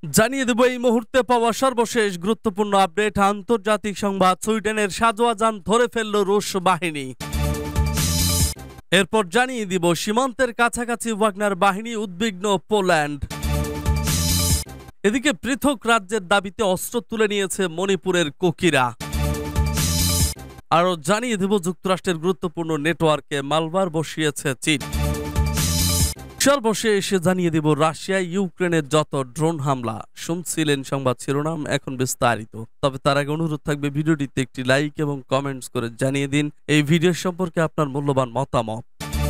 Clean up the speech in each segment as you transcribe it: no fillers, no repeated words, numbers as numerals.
জানিয়ে দেব এই মুহূর্তে পাওয়া সর্বশেষ গুরুত্বপূর্ণ আপডেট। আন্তর্জাতিক সংবাদ, সুইডেনের সাজোয়া যান ধরে ফেলল রুশ বাহিনী। এরপর জানিয়ে দিব সীমান্তের কাছাকাছি ওয়াগনার বাহিনী, উদ্বিগ্ন পোল্যান্ড। এদিকে পৃথক রাজ্যের দাবিতে অস্ত্র তুলে নিয়েছে মণিপুরের কুকিরা। আরও জানিয়ে দেব যুক্তরাষ্ট্রের গুরুত্বপূর্ণ নেটওয়ার্কে মালবার বসিয়েছে চীন। সর্বশেষ জানিয়ে দিব রাশিয়ায় ইউক্রেনের যত ড্রোন হামলা। শুনছিলেন সংবাদ শিরোনাম, এখন বিস্তারিত। তবে তার আগে অনুরোধ থাকবে ভিডিওটিতে একটি লাইক এবং কমেন্টস করে জানিয়ে দিন এই ভিডিও সম্পর্কে আপনার মূল্যবান মতামত।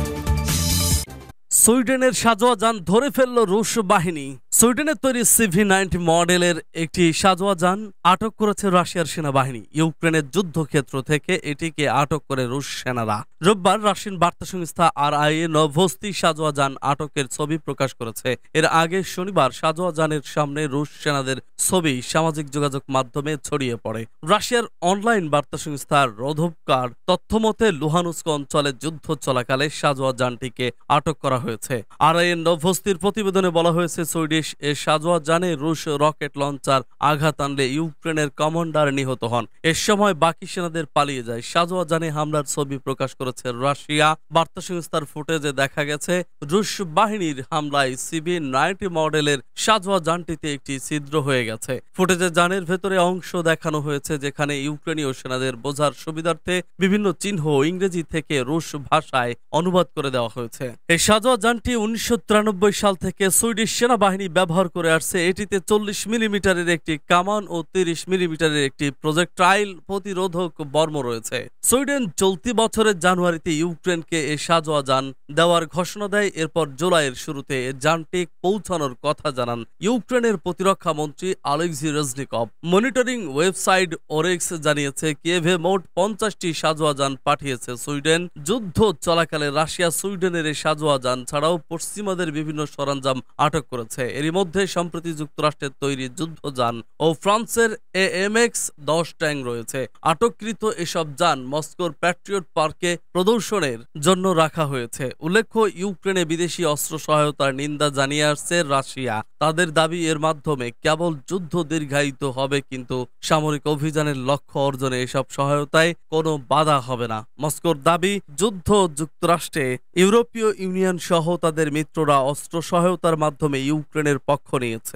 সুইডেনের সাজোয়া যান ধরে ফেলল রুশ বাহিনী। সুইডেনের তৈরি CV-90 মডেলের একটি সাজোয়া যান আটক করেছে রাশিয়ার সেনাবাহিনী। ইউক্রেনের যুদ্ধক্ষেত্র থেকে এটিকে আটক করে রুশ সেনারা। রোববার রাশিয়ান বার্তা সংস্থা RIA নভোস্তি সাজোয়া যান আটকের ছবি প্রকাশ করেছে। এর আগে শনিবার সাজোয়া যানের সামনে রুশ সেনাদের ছবি সামাজিক যোগাযোগ মাধ্যমে ছড়িয়ে পড়ে। রাশিয়ার অনলাইন বার্তা সংস্থা রোধবকার তথ্যমতে লুহানুস্ক অঞ্চলে যুদ্ধ চলাকালে সাজোয়া যানটিকে আটক করা হয়েছে। RIA নভোস্তির প্রতিবেদনে বলা হয়েছে, সুইডিশ এ সাজোয়া যানে রুশ রকেট লঞ্চার আঘাত আনলে ইউক্রেনের কমান্ডার নিহত হন। এ সময় বাকি সেনাদের পালিয়ে যায়। সাজোয়া যানে হামলার ছবি প্রকাশ করেছে রাশিয়া। বার্তা সংস্থার ফুটেজে দেখা গেছে রুশ বাহিনীর হামলায় CV-90 মডেলের সাজোয়া যানটিতে একটি ছিদ্র হয়ে গেছে। ফুটেজে যানের ভেতরে অংশ দেখানো হয়েছে যেখানে ইউক্রেনীয় সেনাদের বোঝার সুবিধার্থে বিভিন্ন চিহ্ন ইংরেজি থেকে রুশ ভাষায় অনুবাদ করে দেওয়া হয়েছে। এই সাজোয়া যানটি 1993 সাল থেকে সুইডিশ সেনাবাহিনী ব্যবহার করে আসছে। এটিতে 40 মিলিমিটারের একটি কামান ও 30 মিলিমিটারের একটি প্রজেক্টাইল প্রতিরোধক বর্ম রয়েছে। সুইডেন চলতি বছরের জানুয়ারিতে ইউক্রেনকে এই সাজোয়া যান দেওয়ার ঘোষণা দেয়। এরপর জুলাইয়ের শুরুতে এই যানটি পৌঁছানোর কথা জানান ইউক্রেনের প্রতিরক্ষা মন্ত্রী Oleksii Reznikov. Monitoring website Oryx জানিয়েছে, কিয়েভে মোট 50টি সাজোয়া যান পাঠিয়েছে সুইডেন। যুদ্ধ চলাকালে রাশিয়া সুইডেনের এই সাজোয়া যান ছাড়াও পশ্চিমাদের বিভিন্ন সরঞ্জাম আটক করেছে। এরই মধ্যে সম্প্রতি যুক্তরাষ্ট্রের তৈরি যুদ্ধযান ও ফ্রান্সের AMX-10 ট্যাঙ্ক রয়েছে। আটককৃত এসব যান মস্কোর প্যাট্রিয়ট পার্কে প্রদর্শনের জন্য রাখা হয়েছে। উল্লেখ্য, ইউক্রেনে বিদেশি অস্ত্র সহায়তার নিন্দা জানিয়ে আসছে রাশিয়া। তাদের দাবি এর মাধ্যমে কেবল যুদ্ধ দীর্ঘায়িত হবে, কিন্তু সামরিক অভিযানের লক্ষ্য অর্জনে এসব সহায়তায় কোনো বাধা হবে না। মস্কোর দাবি, যুদ্ধ যুক্তরাষ্ট্রে ইউরোপীয় ইউনিয়ন সহ তাদের মিত্ররা অস্ত্র সহায়তার মাধ্যমে ইউক্রেনের পক্ষ নিয়েছে।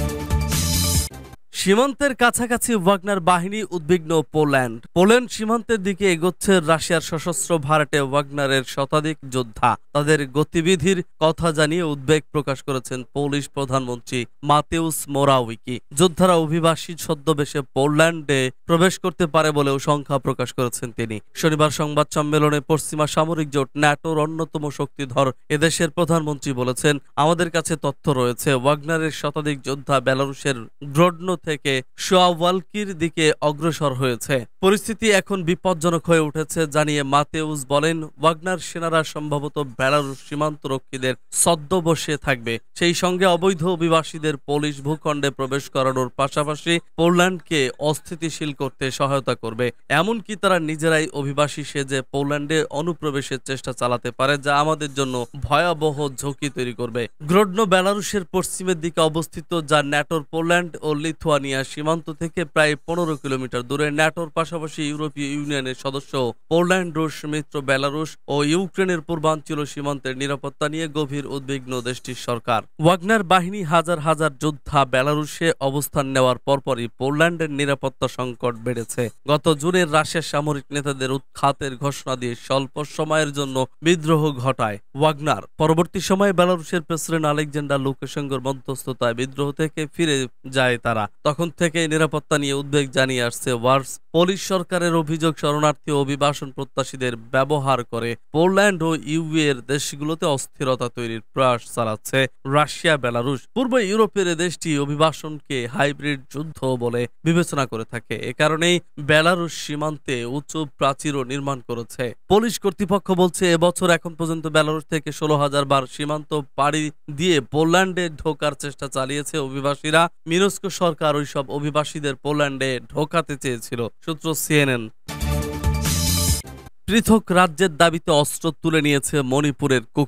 সীমান্তের কাছাকাছি ওয়াগনার বাহিনী, উদ্বিগ্ন পোল্যান্ড। পোল্যান্ড সীমান্তের দিকে এগোচ্ছে রাশিয়ার সশস্ত্র ভাড়াটে ওয়াগনারের শতাধিক যোদ্ধা। তাদের গতিবিধির কথা জানিয়ে উদ্বেগ প্রকাশ করেছেন পোলিশ প্রধানমন্ত্রী মাতেউস মোরাউইকি। যোদ্ধারা অভিবাসী ছদ্মবেশে পোল্যান্ডে প্রবেশ করতে পারে বলেও সংখ্যা প্রকাশ করেছেন তিনি। শনিবার সংবাদ সম্মেলনে পশ্চিমা সামরিক জোট ন্যাটোর অন্যতম শক্তিধর এদেশের প্রধানমন্ত্রী বলেছেন, আমাদের কাছে তথ্য রয়েছে ওয়াগনারের শতাধিক যোদ্ধা বেলারুশের গ্রোডনো থেকে শোয়াওয়ালকির দিকে অগ্রসর হয়েছে। পরিস্থিতি এখন বিপজ্জনক হয়ে উঠেছে জানিয়ে মাতেউস বলেন, ওয়াগনার সেনারা সম্ভবত বেলারুশ সীমান্তরক্ষীদের ছদ্মবেশে থাকবে। সেই সঙ্গে অবৈধ অভিবাসীদের পোলিশ ভূখণ্ডে প্রবেশ করানোর পাশাপাশি পোল্যান্ডকে অস্থিতিশীল করতে সহায়তা করবে। এমনকি তারা নিজেরাই অভিবাসী সেজে পোল্যান্ডে অনুপ্রবেশের চেষ্টা চালাতে পারে, যা আমাদের জন্য ভয়াবহ ঝুঁকি তৈরি করবে। গ্রোডনো বেলারুশের পশ্চিমের দিকে অবস্থিত, যা ন্যাটোর পোল্যান্ড ও লিথুয়ানিয়া সীমান্ত থেকে প্রায় 15 কিলোমিটার দূরে। ন্যাটোর পাশাপাশি ইউরোপীয় ইউনিয়নের সদস্য পোল্যান্ড, রুশ মিত্র বেলারুশ ও ইউক্রেনের পূর্বাঞ্চল সীমান্তের নিরাপত্তা নিয়ে গভীর উদ্বিগ্ন দেশটির সরকার। ওয়াগনার বাহিনী হাজার হাজার যোদ্ধা বেলারুশে অবস্থান নেওয়ার পরপরই পোল্যান্ডের নিরাপত্তা সংকট বেড়েছে। গত জুনে রাশিয়ার সামরিক নেতাদের উৎখাতের ঘোষণা দিয়ে স্বল্প সময়ের জন্য বিদ্রোহ ঘটায় ওয়াগনার। পরবর্তী সময়ে বেলারুশের প্রেসিডেন্ট আলেকজান্ডার লুকাশেঙ্কোর মধ্যস্থতায় বিদ্রোহ থেকে ফিরে যায় তারা। তখন থেকে নিরাপত্তা নিয়ে উদ্বেগ জানিয়ে আসছে ওয়ার্স। পোলিশ সরকারের অভিযোগ, শরণার্থী ও অভিবাসন প্রত্যাশীদের ব্যবহার করে পোল্যান্ড ও ইউ এর দেশগুলোতে অস্থিরতা তৈরির প্রয়াস চালাচ্ছে রাশিয়া। বেলারুশ পূর্ব ইউরোপের দেশটি অভিবাসনকে হাইব্রিড যুদ্ধ বলে বিবেচনা করে থাকে। এ কারণেই বেলারুশ সীমান্তে উঁচু প্রাচীরও নির্মাণ করেছে। পুলিশ কর্তৃপক্ষ বলছে, এবছর এখন পর্যন্ত বেলারুশ থেকে 16,000 বার সীমান্ত পাড়ি দিয়ে পোল্যান্ডে ঢোকার চেষ্টা চালিয়েছে অভিবাসীরা। মিনস্কো সরকার ওইসব অভিবাসীদের পোল্যান্ডে ঢোকাতে চেয়েছিল। সূত্র CNN। পৃথক রাজ্যের দাবিতে অস্ত্র তুলে নিয়েছে মণিপুরের কুকিরা।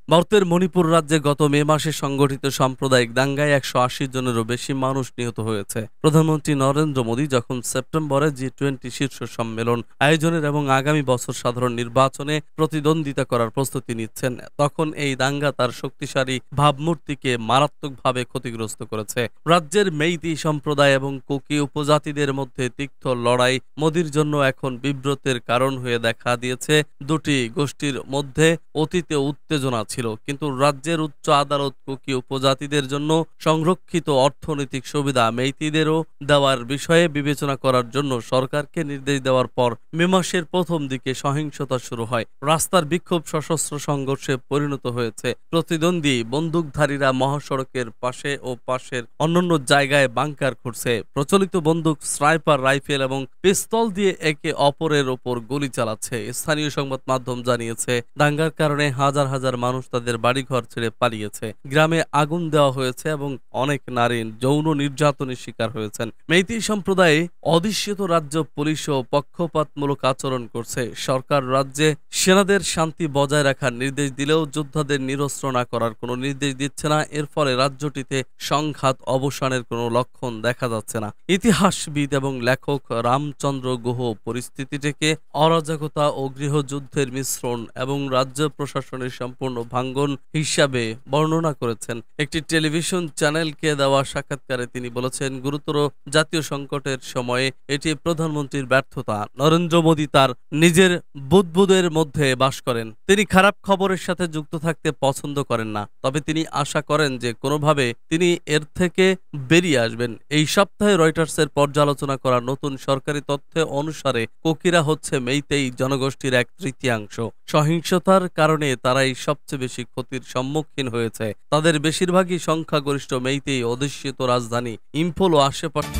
ভারতের মণিপুর রাজ্যে গত মে মাসে সংগঠিত সাম্প্রদায়িক দাঙ্গায় 180 জনেরও বেশি মানুষ নিহত হয়েছে। প্রধানমন্ত্রী নরেন্দ্র মোদী যখন সেপ্টেম্বরে G20 শীর্ষ সম্মেলন আয়োজনের এবং আগামী বছর সাধারণ নির্বাচনে প্রতিদ্বন্দ্বিতা করার প্রস্তুতি নিচ্ছেন, তখন এই দাঙ্গা তার শক্তিশালী ভাবমূর্তিকে মারাত্মকভাবে ক্ষতিগ্রস্ত করেছে। রাজ্যের মেইতি সম্প্রদায় এবং কুকি উপজাতিদের মধ্যে তিক্ত লড়াই মোদীর জন্য এখন বিব্রতের কারণ হয়ে দেখা দিয়েছে। দুটি গোষ্ঠীর মধ্যে অতীতে উত্তেজনা ছিল, কিন্তু রাজ্যের উচ্চ আদালত কুকি উপজাতিদের জন্য সংরক্ষিত অর্থনৈতিক সুবিধা মেইতিদেরও দেওয়ার বিষয়ে বিবেচনা করার জন্য সরকারকে নির্দেশ দেওয়ার পর মে মাসের প্রথম দিকে সহিংসতা শুরু হয়। রাস্তার বিক্ষোভ সশস্ত্র সংঘর্ষে পরিণত হয়েছে। প্রতিদ্বন্দ্বী বন্দুকধারীরা মহাসড়কের পাশে ও পাশের অন্যান্য জায়গায় বাংকার খুঁড়ছে। প্রচলিত বন্দুক, স্নাইপার রাইফেল এবং পিস্তল দিয়ে একে অপরের ওপর গুলি চালাচ্ছে। স্থানীয় সংবাদ মাধ্যম জানিয়েছে, দাঙ্গার কারণে হাজার হাজার মানুষ তাদের বাড়িঘর ছেড়ে পালিয়েছে। গ্রামে আগুন দেওয়া হয়েছে এবং অনেক নারী যৌন নির্যাতনের শিকার হয়েছেন। মেইতি সম্প্রদায়ে অধিষ্ঠিত রাজ্য পুলিশও পক্ষপাতমূলক আচরণ করছে। সরকার রাজ্যে সেনাদের শান্তি বজায় রাখার নির্দেশ দিলেও যোদ্ধাদের নিরস্ত্র না করার কোনো নির্দেশ দিচ্ছে না। এর ফলে রাজ্যটিতে সংঘাত অবসানের কোনো লক্ষণ দেখা যাচ্ছে না। ইতিহাসবিদ এবং লেখক রামচন্দ্র গুহ পরিস্থিতিটিকে অরাজকতা ও গৃহযুদ্ধের মিশ্রণ এবং রাজ্য প্রশাসনের সম্পূর্ণ ভাঙ্গন হিসাবে বর্ণনা করেছেন। একটি টেলিভিশন চ্যানেলকে দেওয়া সাক্ষাৎকারে তিনি বলেছেন, গুরুতর জাতীয় সংকটের সময়ে এটি প্রধানমন্ত্রীর ব্যর্থতা। নরেন্দ্র মোদী তার নিজের বুদবুদের মধ্যে বাস করেন। তিনি খারাপ খবরের সাথে যুক্ত থাকতে পছন্দ করেন না, তবে তিনি আশা করেন যে কোনোভাবে তিনি এর থেকে বেরিয়ে আসবেন। এই সপ্তাহে রয়টার্সের পর্যালোচনা করা নতুন সরকারি তথ্য অনুসারে কোকিরা হচ্ছে মেইতেই জনগোষ্ঠীর 1/3। সহিংসতার কারণে তারাই সবচেয়ে বেশি ক্ষতির সম্মুখীন হয়েছে। তাদের বেশিরভাগই সংখ্যাগরিষ্ঠ মেইতেই অধ্যুষিত রাজধানী ইম্ফল ও আশেপাশে।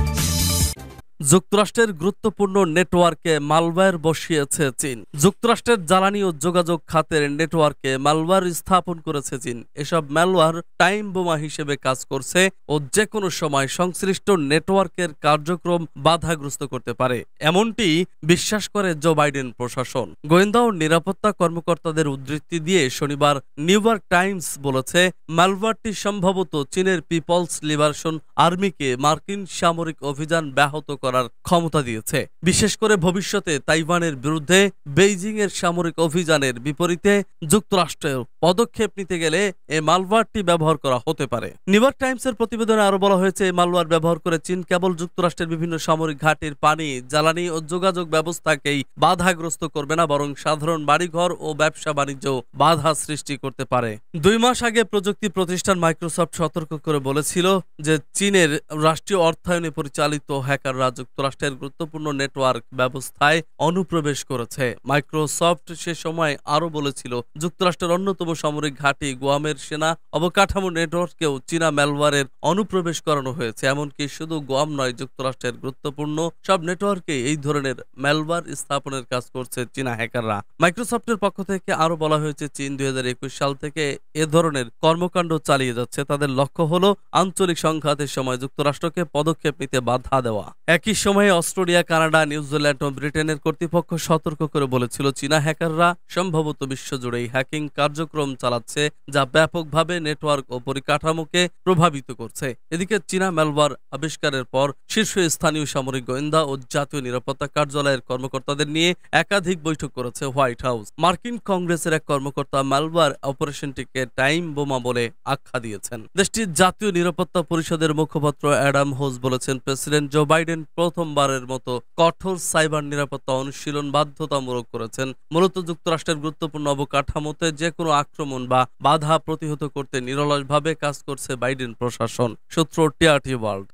যুক্তরাষ্ট্রের গুরুত্বপূর্ণ নেটওয়ার্কে মালওয়্যার বসিয়েছে চীন। যুক্তরাষ্ট্রের জ্বালানি ও যোগাযোগ খাতের নেটওয়ার্কে মালওয়্যার স্থাপন করেছে চীন। এসব মালওয়্যার টাইম বোমা হিসেবে কাজ করছে ও যে কোনো সময় সংশ্লিষ্ট নেটওয়ার্কের কার্যক্রম বাধাগ্রস্ত করতে পারে, এমনটি বিশ্বাস করে জো বাইডেন প্রশাসন। গোয়েন্দা ও নিরাপত্তা কর্মকর্তাদের উদ্ধৃতি দিয়ে শনিবার নিউ ইয়র্ক টাইমস বলেছে, মালওয়্যারটি সম্ভবত চীনের পিপলস লিবারেশন আর্মিকে মার্কিন সামরিক অভিযান ব্যাহত করার ক্ষমতা দিয়েছে। বিশেষ করে ভবিষ্যতে তাইওয়ানের বিরুদ্ধে বেইজিং এর সামরিক অভিযানের বিপরীতে যুক্তরাষ্ট্রের পদক্ষেপ নিতে গেলে এই মালওয়্যারটি ব্যবহার করা হতে পারে। নিউ ইয়র্ক টাইমসের প্রতিবেদনে আরো বলা হয়েছে, এই মালওয়্যার ব্যবহার করে চীন কেবল যুক্তরাষ্ট্রের বিভিন্ন সামরিক ঘাঁটির পানি, জ্বালানি ও যোগাযোগ ব্যবস্থাকেই বাধাগ্রস্ত করবে না, বরং সাধারণ বাড়িঘর ও ব্যবসা বাণিজ্য বাধা সৃষ্টি করতে পারে। 2 মাস আগে প্রযুক্তি প্রতিষ্ঠান মাইক্রোসফট সতর্ক করে বলেছিল যে চীনের রাষ্ট্রীয় অর্থায়নে পরিচালিত হ্যাকাররা যুক্তরাষ্ট্রের গুরুত্বপূর্ণ নেটওয়ার্ক ব্যবস্থায় অনুপ্রবেশ করেছে। মাইক্রোসফট সে সময় আরো বলেছিল, যুক্তরাষ্ট্রের অন্যতম সামরিক ঘাঁটি গুয়ামের সেনা অবকাঠামো নেটওয়ার্কেও চীনা ম্যালওয়্যারের অনুপ্রবেশ করানো হয়েছে। এমনকি শুধু গুয়াম নয়, যুক্তরাষ্ট্রের গুরুত্বপূর্ণ সব নেটওয়ার্কে এই ধরনের ম্যালওয়্যার স্থাপনের কাজ করছে চীনা হ্যাকাররা। মাইক্রোসফটের পক্ষ থেকে আরো বলা হয়েছে, চীন 2021 সাল থেকে এ ধরনের কর্মকাণ্ড চালিয়ে যাচ্ছে। তাদের লক্ষ্য হলো আঞ্চলিক সংঘাতের সময় যুক্তরাষ্ট্রকে পদক্ষেপ নিতে বাধা দেওয়া। একই সময়ে অস্ট্রেলিয়া, কানাডা, নিউজিল্যান্ড ও ব্রিটেনের কর্তৃপক্ষ সতর্ক করে বলেছিল, চীনা হ্যাকাররা সম্ভবত বিশ্বজুড়েই হ্যাকিং কার্যক্রম চালাচ্ছে, যা ব্যাপকভাবে নেটওয়ার্ক ও পরিকাঠামোকে প্রভাবিত করছে। এদিকে চীনা ম্যালওয়্যার আবিষ্কারের পর শীর্ষস্থানীয় সামরিক গোয়েন্দা ও জাতীয় নিরাপত্তা কার্যালয়ের কর্মকর্তাদের নিয়ে একাধিক বৈঠক করেছে হোয়াইট হাউস। মার্কিন কংগ্রেসের এক কর্মকর্তা ম্যালওয়্যার অপারেশনটিকে টাইম বোমা বলে আখ্যা দিয়েছেন। দেশটির জাতীয় নিরাপত্তা পরিষদের মুখপাত্র অ্যাডাম হোজ বলেছেন, প্রেসিডেন্ট জো বাইডেন প্রথমবারের মতো কঠোর সাইবার নিরাপত্তা অনুশীলন বাধ্যতামূলক করেছেন, মূলত যুক্তরাষ্ট্রের গুরুত্বপূর্ণ অবকাঠামোতে যে কোনো আক্রমণ বা বাধা প্রতিহত করতে নিরলসভাবে কাজ করছে বাইডেন প্রশাসন। সূত্র টিআরটি ওয়ার্ল্ড।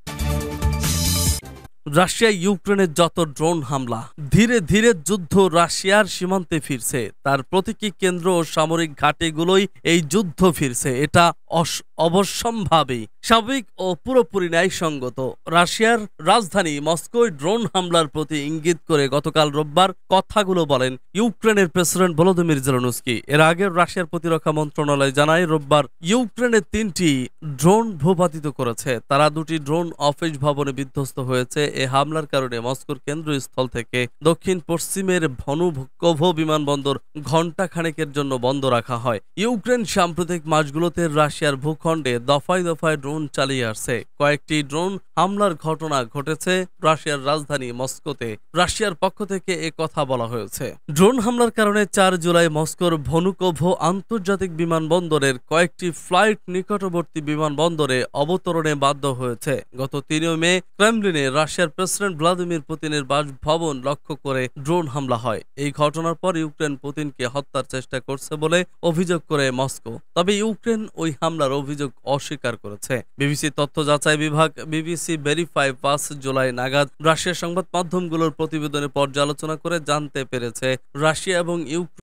রাশিয়া ইউক্রেনের যত ড্রোন হামলা, ধীরে ধীরে যুদ্ধ রাশিয়ার সীমান্তে ফিরছে। তার প্রতীকী কেন্দ্র ও সামরিক ঘাঁটিগুলোই এই যুদ্ধ ফিরছে। এটা অবশ্যম্ভাবী, স্বাভাবিক ও পুরোপুরি ন্যায়সঙ্গত। রাশিয়ার রাজধানী মস্কোয় ড্রোন হামলার প্রতি ইঙ্গিত করে গতকাল রোববার কথাগুলো বলেন ইউক্রেনের প্রেসিডেন্ট ভলোদিমির জেলেনস্কি। এর আগে রাশিয়ার প্রতিরক্ষা মন্ত্রণালয় জানায়, রোববার ইউক্রেনের 3টি ড্রোন ভূপাতিত করেছে। তারা 2টি ড্রোন অফিস ভবনে বিধ্বস্ত হয়েছে। এ হামলার কারণে মস্কোর কেন্দ্রস্থল থেকে দক্ষিণ পশ্চিমের ভনুকোভো বিমানবন্দর ঘণ্টা খানেকের জন্য বন্ধ রাখা হয়। ইউক্রেন সাম্প্রতিক মাসগুলোতে রাশিয়ার ভূখণ্ডে দফায় দফায় ড্রোন চালিয়ে আসছে। কয়েকটি ড্রোন হামলার ঘটনা ঘটেছে রাশিয়ার রাজধানী মস্কোতে। রাশিয়ার পক্ষ থেকে কথা বলা হয়েছে। ড্রোন হামলার কারণে 4 জুলাই মস্কোর ভনুকোভো আন্তর্জাতিক বিমানবন্দরের কয়েকটি ফ্লাইট নিকটবর্তী বিমানবন্দরে অবতরণে বাধ্য হয়েছে। গত 3 মে ক্রেমলিনে রাশিয়ার প্রেসিডেন্ট ভ্লাদিমির পুতিনের বাসভবন লক্ষ্য করে ড্রোন হামলা হয়। এই ঘটনার পর ইউক্রেন পুতিনকে হত্যার চেষ্টা করছে বলে অভিযোগ করে মস্কো। তবে ইউক্রেন ওই হামলার অভিযোগ অস্বীকার করেছে। বিবিসি তথ্য যাচাই বিভাগ বিবিসি ভেরিফাই 5 জুলাই নাগাদ রাশিয়ার সংবাদ মাধ্যমগুলোর প্রতিবেদনের পর্যালোচনা করে জানতে পেরেছে রাশিয়া এবং ইউক্রেন